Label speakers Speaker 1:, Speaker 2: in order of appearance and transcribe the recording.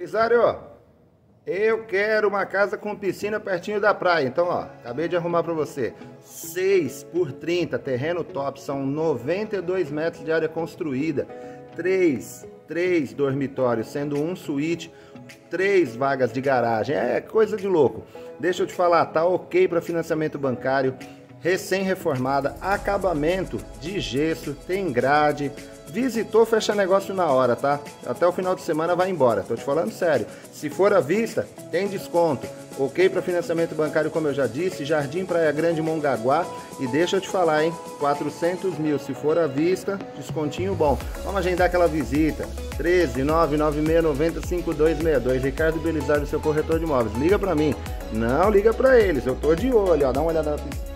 Speaker 1: Cesário, eu quero uma casa com piscina pertinho da praia. Então, ó, acabei de arrumar pra você. 6 por 30, terreno top, são 92 metros de área construída. 3 dormitórios, sendo um suíte, 3 vagas de garagem. É coisa de louco. Deixa eu te falar, tá ok para financiamento bancário, recém-reformada, acabamento de gesso, tem grade. Visitou, fecha negócio na hora, tá? Até o final de semana vai embora, tô te falando sério. Se for à vista, tem desconto. Ok para financiamento bancário, como eu já disse, Jardim Praia Grande, Mongaguá. E deixa eu te falar, hein? 400 mil, se for à vista, descontinho bom. Vamos agendar aquela visita. 13 996905262. Ricardo Belisário, seu corretor de imóveis. Liga pra mim. Não liga pra eles, eu tô de olho, ó. Dá uma olhada na piscina.